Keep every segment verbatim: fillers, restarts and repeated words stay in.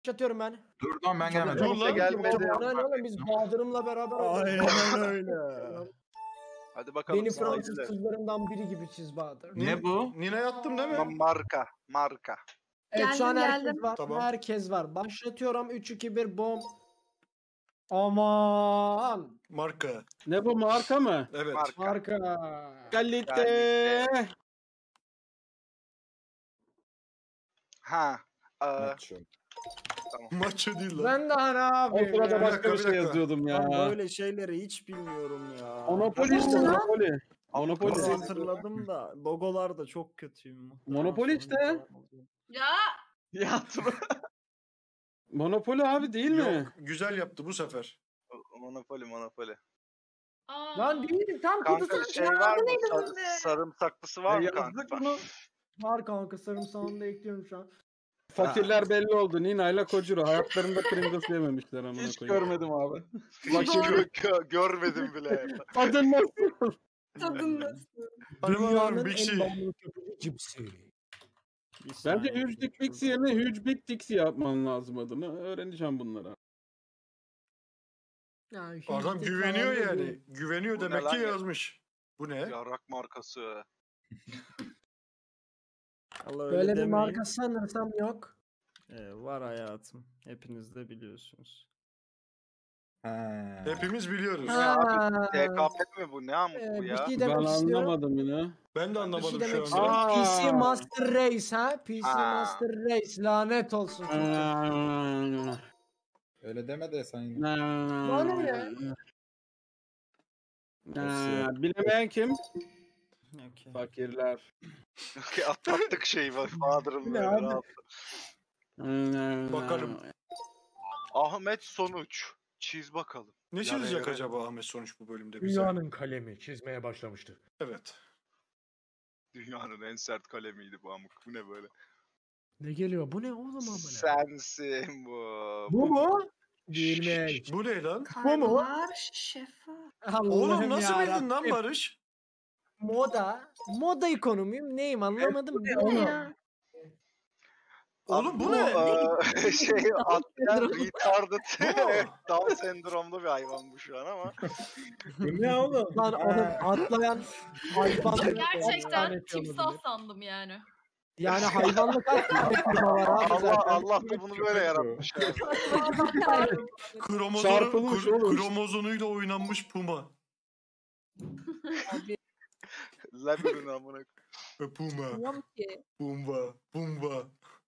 Başlatıyorum ben. Dur lan ben gelmedim. Dur lan. Gelmedi. Aynen oğlum biz Bahadır'ımla beraber Aynen öyle. Hadi bakalım. Beni Fransız sahilde. kızlarından biri gibi çiz Bahadır. Ne bu? Nine yattım değil Ma- mi? Marka. Marka. Evet şu an Geldim, herkes geldim. var. Tamam. Herkes var. Başlatıyorum. üç iki bir bom. Aman. Marka. Ne bu, marka mı? Evet. Marka. Marka. Kalite. Kalite. Ha. Ee, Maço değil lan. Ben daha ne O yapayım sırada ya? başka dakika, bir bir şey dakika. yazıyordum ya. Ben böyle şeyleri hiç bilmiyorum ya. Monopoli işte, Nasıl lan? Monopoli. Monopoli. Nasıl hatırladım da logolar da çok kötüyüm. Monopoli işte. Ya Ya dur. Monopoli abi değil mi? Yok, güzel yaptı bu sefer. Monopoly Monopoly. aa. Lan değil. Tam Kanka kutusu şey var mı? neydi Sar- bunun? sarımsaklısı var mı Yazdık kanka? bunu. var kanka. Sarımsağını da ekliyorum şu an. Fakirler belli oldu. Nina ile Kojiro hayatlarında Pringles yememişler amına Hiç koyayım. görmedim abi. Hiç gö- gö- görmedim bile. Adın nasıl? Tadın nasıl? Hadi bakalım Dünyanın Big en C. bağımlı köpüğü cipsi. Bence Huge Dick Dixie yerine Huge Big Dixie yapman lazım adını. Öğreneceğim bunlara. Yani hiç Adam de güveniyor falan yani. değil. Güveniyor Bu ne demek lan ki ya? yazmış. Bu ne? Yarak markası. Allah öyle Böyle bir demeyin. marka sanırsam yok. Ee, var hayatım. Hepiniz de biliyorsunuz. Ha. Hepimiz biliyoruz. Ha. T K P mi bu? Ne amık Ee, bu bir ya? şey Ben demek istiyorum. anlamadım yine. Ben de Bir şey anlamadım demek şu istiyorum. anda. Aa. P C Master Race ha. P C Aa. Master Race lanet olsun. Türkçe. Öyle deme de sen. Bana ne ya? Ee, Bilemeyen kim? Okay. Fakirler. Atlattık şeyi bak. Bahadır'ın Ne böyle abi? rahat. Bakalım. Ahmet Sonuç. Çiz bakalım. Ne çizecek Yani- acaba Ahmet Sonuç bu bölümde bize? Dünyanın kalemi çizmeye başlamıştı. Evet. Dünyanın en sert kalemiydi bu amık. Bu ne böyle? Ne geliyor? Bu ne oğlum amına? Sensin bu. Bu mu? Değilmiş. Bu ne lan? Bu mu? Karlar şeffaf. Oğlum nasıl bildin lan yarabbim. Barış? Moda. Moda ikonu muyum? Neyim anlamadım. Bu Bu ne ya? Oğlum bu Bu ne? eee, şey atlayan retarded Bu mu? Down sendromlu bir hayvan bu şu an ama. Ne oğlum? Lan oğlum atlayan hayvan. Gerçekten timsah sandım yani. Yani hayvanlık kaç tane türü var abi Allah zaten. Allah da bunu böyle yaratmış abi. Kromozonu, Çarpılmış kr- oğlum. kromozonuyla oynanmış puma. Labirin amına. E, Puma. Bilmiyorum ki. Pumba. Pumba.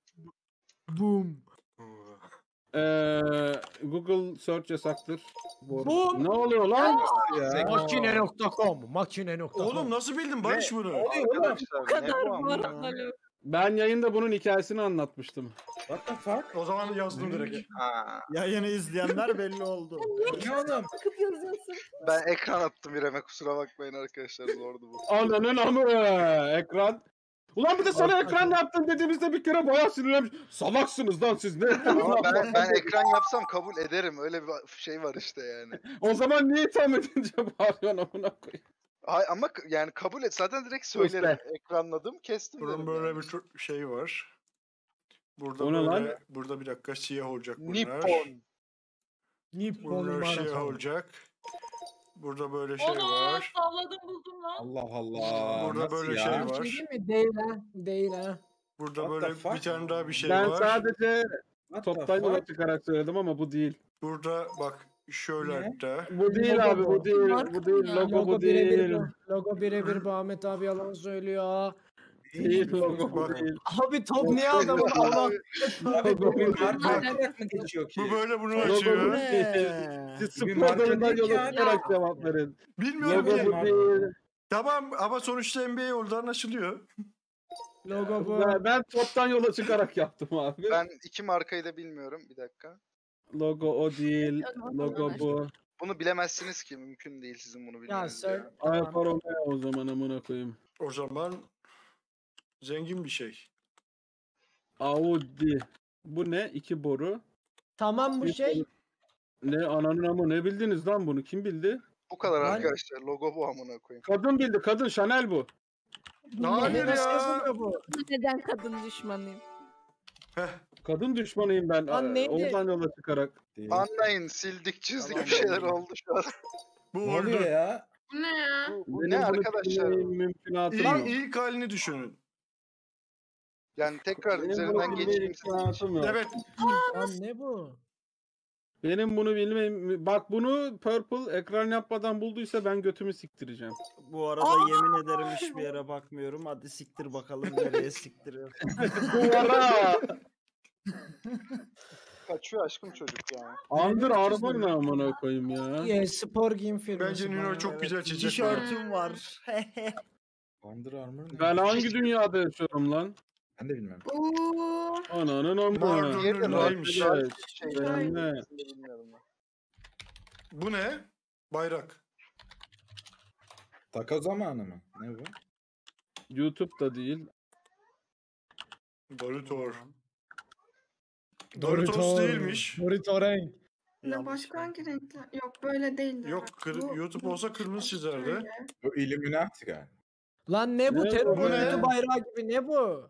Boom. Pumba. Ee, Google search yasaktır. Bu- Ne oluyor lan? Makine nokta com. Makine nokta com. Oğlum nasıl bildin Barış bunu? Arkadaşlar Bu kadar ne bu amına? moralı. Ben yayında bunun hikayesini anlatmıştım. What the fuck? O zaman yazdım direkt. Ha, Yayını izleyenler belli oldu. Ne oğlum? Bakıp yazıyorsun. ben ekran attım İrem'e kusura bakmayın arkadaşlar zordu bu. Ananın amı ekran. Ulan bir de sana ekran yaptın dediğimizde bir kere bayağı sinirlenmiş. Salaksınız lan siz ne? Ama ben, ben ekran yapsam kabul ederim öyle bir şey var işte yani. O zaman niye itham edince bağırıyorsun amına koyayım? Hay, ama k- yani kabul et zaten direkt söylerim. Ekranladım kestim Bunun derim böyle yani. bir tür- şey var. Burada O ne böyle, lan? burada bir dakika siyah olacak bunlar. Nippon. Nippon Bunlar siyah maraton. olacak. Burada böyle şey Onu var. salladım buldum lan. Allah Allah. Burada Nasıl böyle ya? şey Bir var. şey değil mi? Değil ha. Değil ha. Burada What böyle the fuck? bir tane daha bir şey ben var. sadece What the toptan fuck? yola çıkarak söyledim ama bu değil. Burada bak şöyle Ne? hatta. Bu değil Logo abi bu. bu değil. Marka Bu değil. mı ya? Logo Logo bu birebir değil. bu. Logo birebir bu. Ahmet abi yalan söylüyor. Değil logo bu Bak. değil. Abi top niye adamın Allah? Abi bu bir Logo marka olarak mı geçiyor ki? Bu böyle bunu Logo bu açıyor. değil. Siz Bir spor marka dalından değil yola ya. çıkarak cevap verin. Bilmiyorum Logo ki. bu değil. Tamam ama sonuçta N B A oldu anlaşılıyor. Logo bu. Ben, ben toptan yola çıkarak yaptım abi. Ben iki markayı da bilmiyorum bir dakika. Logo o değil. Tamam, Logo anlaştık. bu. Bunu bilemezsiniz ki mümkün değil sizin bunu Ya bilmeniz. söyle. Alfa Romeo o zaman amına koyayım. O zaman zengin bir şey. Audi. Bu ne? İki boru. Tamam bu şey. Ne ananın amı ne bildiniz lan bunu? Kim bildi? Bu kadar Ben- arkadaşlar logo bu amına koyayım. Kadın bildi. Kadın Chanel bu. Hayır Nasıl ya. yazılıyor bu? Neden kadın düşmanıyım? Heh, Kadın düşmanıyım ben. Lan Aa, neydi? Oradan yola çıkarak. Anlayın sildik çizdik Tamam, bir şeyler tamam. oldu şu an. Bu Ne oluyor oldu. ya? Bu ne ya? Bu Benim ne bunu arkadaşlar? bilmemin mümkünatı İlk, yok. ilk halini düşünün. Yani tekrar Benim bunu üzerinden bilme geçeyim. imkanım yok. Evet. Lan ne bu? Benim bunu bilmem... Bak bunu Purple ekran yapmadan bulduysa ben götümü siktireceğim. Bu arada yemin ederim hiçbir yere bakmıyorum. Hadi siktir bakalım nereye siktiriyor. Duvara! Kaçıyor aşkım çocuk ya. Under Armour ne amına koyayım ya. Yeah, spor giyim firması. Bence Nino bayağı. çok güzel çizecek. Tişörtüm var. Under Armour ne? Ben hangi dünyada yaşıyorum lan? Ben de bilmem. Oo. Ananın amına. Pardon, Diğeri de neymiş? Arkadaş, Şey, ben ne? bilmiyorum ben. Bu ne? Bayrak. Taka zamanı mı? Ne bu? YouTube'da değil. Doritor. Doritos değilmiş. Dorito renk. Ne başka hangi renkler? Yok böyle değil. Yok, kır- YouTube olsa kırmızı çizerdi. Bu Illuminati galiba. Lan ne bu? Ne Terör bu ne? örgütü bayrağı gibi ne bu?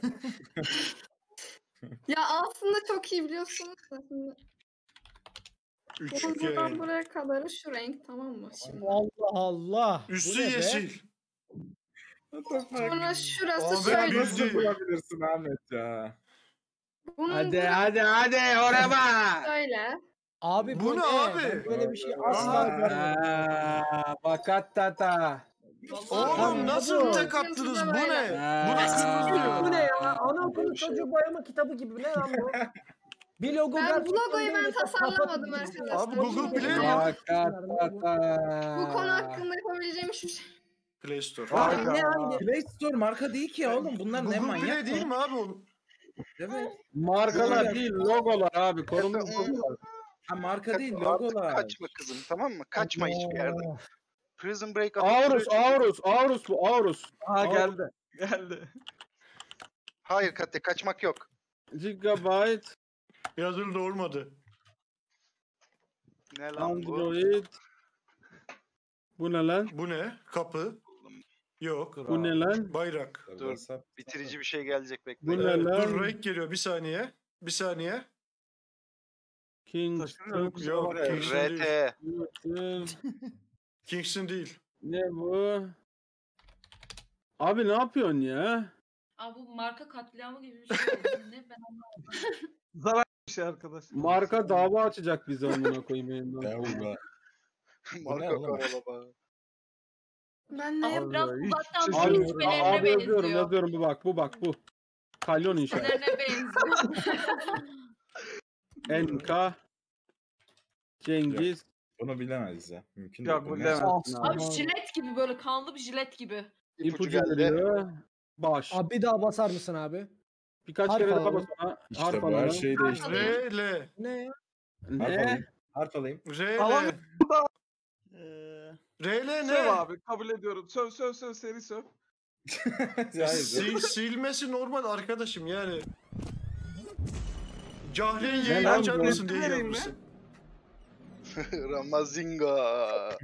Ya aslında çok iyi biliyorsunuz da şimdi. Bunun buradan Üçgen. buraya kadarı şu renk, tamam mı şimdi? Allah Allah. Bu Üstü ne be? yeşil. Sonra şurası Ahmet şöyle. Gülcü. Nasıl bulabilirsin Ahmet ya? Bunun Hadi burası hadi hadi oraya bak. şöyle. Abi Bu bu, ne ne? abi? Ben böyle bir şey Aa. asla görmedim. Aa, Bakattata. Oğlum Lan nasıl bu? tek attınız? Bu ne? Aa. Bu ne kırmızı? Bu ne ya? Anaokulu çocuğu boyama kitabı gibi ne lan bu? Bir logo Ben bu gerçekten logoyu ben böyle tasarlamadım kapat- arkadaşlar. Abi Google Play mi? Bakattata. Bu konu hakkında yapabileceğim hiçbir şey. Play Store. Abi ne hangi? Play Store marka değil ki ya oğlum. Bunlar ne Google manyak Play değil mı? mi abi o? Evet. Markalar değil logolar abi. Konumuz logolar. Ha marka değil Artık logolar. kaçma kızım, tamam mı? Kaçma hiçbir yerden. Allah. Prison Break atıp Aorus, duruyor. Aorus, Aorus bu, Aorus. Ha geldi. Geldi. Hayır Katya, kaçmak yok. Gigabyte, Yazılı olmadı. Ne lan bu? Android. Bu ne lan? Bu ne? Kapı. Yok. Bu ne lan? Bayrak. Dur, bitirici bir şey gelecek bekle. Bu Ee, ne lan? dur renk geliyor bir saniye. Bir saniye. Kingston. Yok Kingston R değil. T. Kingston değil. Ne bu? Abi ne yapıyorsun ya? Aa, bu marka katliamı gibi bir şey oldu. Ne ben anlamadım. Zarar bir şey arkadaş. Marka dava açacak bize amına koyayım elimden. Devla. Marka oğlum? karalama. Ben ne Ama yapayım? biraz hiç uzaktan şaşırmıyorum. Abi, Türk şüphelerine abi yazıyorum benziyor. yazıyorum bu bak bu bak bu. Kalyon inşaat. Şüphelerine benziyor. N K Cengiz. Bunu bilemez ya. Mümkün Yok, değil. bu Ne- bilemez. Abi jilet gibi böyle kanlı bir jilet gibi. İpucu geldi. geliyor. Baş. Abi bir daha basar mısın abi? Birkaç harf kere daha alalım. basana. İşte Harf bu her alalım. şeyi değişti. R, L. Ne ya? Harf Ne? alayım. Harf alayım. R, Tamam. L. Ee, R, L söv ne? abi kabul ediyorum. Söv söv söv seri söv. Hayır. Sil, silmesi normal arkadaşım yani. Cahreyn Ne yayın lan açar bu? mısın diye Vereyim mi? yazmışsın. Ramazinga.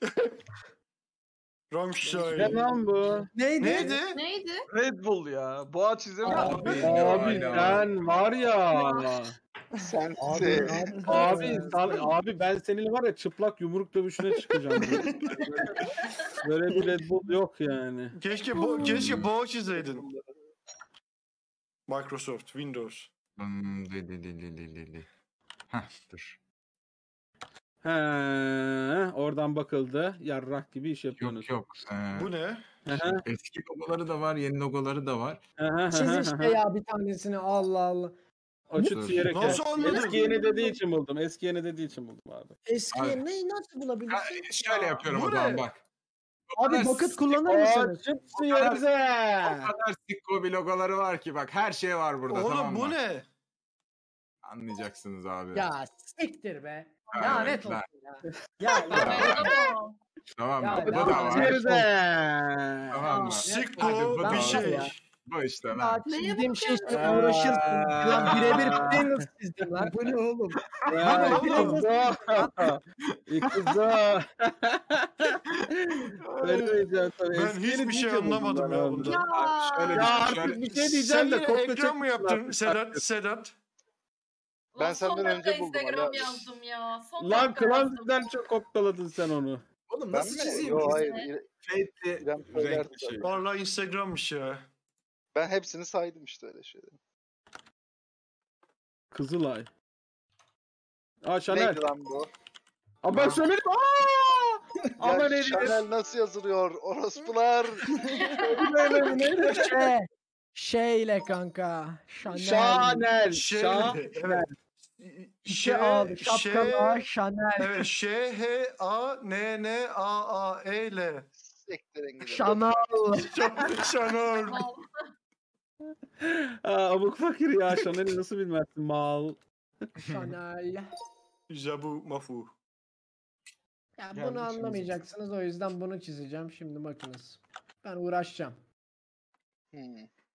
Rammstein. Ne lan bu? Neydi? Neydi? Neydi? Red Bull ya. Boğa çizimi. Abi, Abi ya, sen var ya. Sensin. Abi, Abi sal- abi ben seninle var ya çıplak yumruk dövüşüne çıkacağım. Böyle bir Red Bull yok yani. Keşke bo keşke boğa çizeydin. Microsoft, Windows. Hmm, li li li li li li li. Heh dur. He, oradan bakıldı. Yarrak gibi iş yapıyorsunuz. Yok yok. Ee, Bu ne? Hı hı, eski logoları da var, yeni logoları da var. hı hı, hı Çiz hı, işte hı. ya bir tanesini Allah Allah. Açık siyerek. Nasıl anladın? Eski yeni dediği için buldum. Eski yeni dediği için buldum abi. Eski Abi. ne nasıl Ha, bulabilirsin? şöyle yapıyorum bu o zaman ne? bak. Abi kadar bucket sık- kullanır mısınız? Açık O siyerek. kadar sikko bir logoları var ki bak her şey var burada Oğlum tamam mı? bu ne? Anlayacaksınız abi. Ya siktir be. Ha, Ya evet net lan. olsun ya. Ya Ben ya. de bu. Tamam mı? Ya, Bu da ya, var. Geride. Tamam mı? Sikko Hadi bu da bir var. şey. Ya. Bu işte Ya lan. Neye çizdiğim şey bakıyorsun? işte uğraşırsın. Lan birebir Pringles çizdim lan. Bu ne oğlum? Ya oğlum? ikizda. İkizda. Söylemeyeceğim tabii. Ben Eskileri hiçbir şey diyeceğim anlamadım bunlar ya abi. bundan. Ya. Abi şöyle Ya bir şey, artık şöyle. bir şey Sen diyeceğim de yine kopya ekran mı çekmişler. yaptın Sedat? Sedat? Ben Lan senden son önce dakika buldum, Instagram Ali abi. yazdım ya. Son Lan dakika yazdım. Klanz'den çok kopyaladın sen onu. Oğlum Ben nasıl mi? çizeyim? Yo hayır. Ne? İre- Fate'li İrem söylerdi renkli şey. zaten. Vallahi Instagram'mış ya. Ben hepsini saydım işte öyle şeyleri. Kızılay. Aa Chanel. Neydi lan bu? Aa ben söyledim. Aa! Ama Ya ne Chanel nasıl yazılıyor? Orospular. diyeyim? Şey. Şeyle kanka. Chanel. Chanel. Şey, Chanel. evet. İşe aldı. Şapkalı Chanel. Evet, Ş H A N N A A E L. Sektirin gidin. Chanel. Chanel. Mal. Aa, abuk fakir ya. Chanel'i nasıl bilmezsin mal. Chanel. Jabu mafu. Ya Geldi bunu şimdi. anlamayacaksınız o yüzden bunu çizeceğim. Şimdi bakınız. Ben uğraşacağım. Hmm.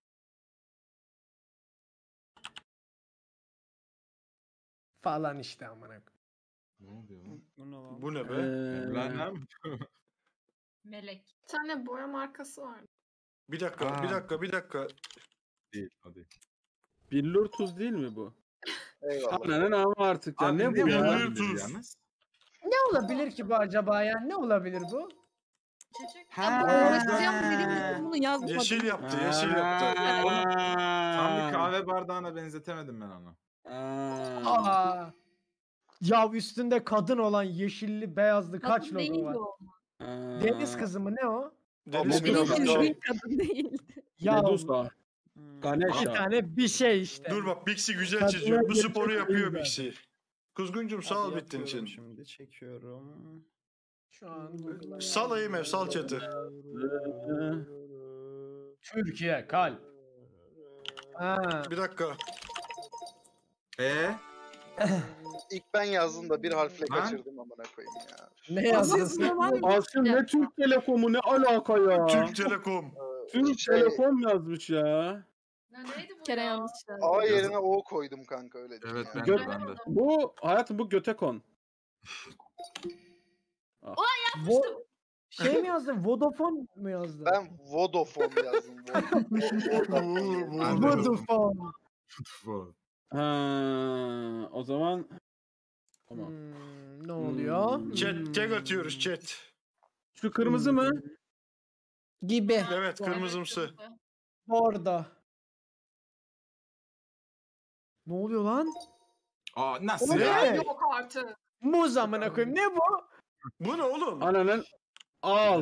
Falan işte amına koyayım. Ne oluyor lan? Bu ne lan? Bu ne be? Ee, Evlenmem. Melek. Bir tane boya markası var. Bir dakika, Aa. bir dakika, bir dakika. Değil o değil. Billur tuz değil mi bu? Eyvallah. Ananın ama artık ya. Abi Ne bu bu ya? ya? olabilir Tuz. yalnız? Ne olabilir ki bu acaba ya? Ne olabilir bu? Çiçek. Ha. Uğraşacağım dedim de bunu yazmadım. Yeşil yaptı, yeşil yaptı. Tam bir kahve bardağına benzetemedim ben onu. Aa. Aa. Ya üstünde kadın olan yeşilli beyazlı kaç Kadın değil logo var? o. Aa. Deniz kızı mı ne o? Deniz Medusa. kızı. Benim Yok. bildiğim kadın değil. Ya Medusa. Hmm. bir Ganesha. tane bir şey işte. Dur bak Bixi güzel Kadına çiziyor. Bu gelecek sporu yapıyor değil Bixi. Kuzguncum sağ ol Hadi bittin yapıyorum için. Şimdi çekiyorum. Şu an Google'a Sal Eymev, sal chat'i. Türkiye kalp. Ha. Bir dakika. Eee? İlk ben yazdım da bir harfle Lan. kaçırdım amına koyayım ya. Ne yazdın? Asıl ne Türk Telekom'u ne alaka ya? Türk Telekom. Türk Şey, Telekom yazmış ya. Ya neydi bu Bir kere ya? yanlış yazdım. A yerine O koydum kanka öyle diyeyim Evet ya. ben de Gö- ben de. Bu hayatım bu Götekon. Vo- şey mi yazdın? Vodafone mu yazdın? Ben Vodafone yazdım. Vodafone. Vodafone. Bu. Ha, o zaman tamam. Hmm, ne oluyor? Hmm. Chat, tek atıyoruz chat. Şu kırmızı mı? Gibi. Evet, kırmızımsı. Bordo. Ne oluyor lan? Aa O nasıl ne? ya? Yok artık. Muz amına koyayım. Ne bu? Bu ne oğlum? Ananın al.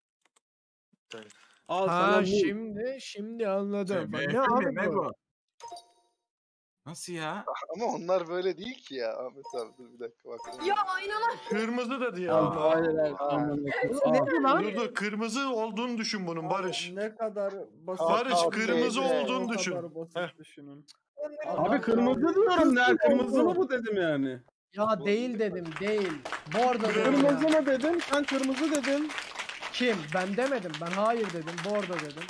Al sana Ha bu. şimdi şimdi anladım. Ne, Ne ne, abi ne bu? bu? Nasıl ya? Ama onlar böyle değil ki ya Ahmet abi dur bir dakika bak. Ya inanamıyorum. Kırmızı da diye. Al ama. hayır hayır. Aman Allah'ım. Ne Al. bu lan? Dur dur, kırmızı olduğunu düşün bunun Barış. Ne kadar basit. Barış, Abi, kırmızı ne- olduğunu o düşün. kadar basit Heh. düşünün. Abi kırmızı diyorum ne? Kırmızı mı bu dedim yani. Ya değil dedim değil. Bordo dedim Kırmızı ya. mı dedim? Sen kırmızı dedin. Kim? Ben demedim. Ben hayır dedim. Bordo dedim.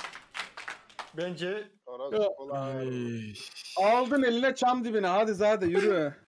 Bence Orospular. Ay. Aldın eline çam dibine. Hadi Zade yürü.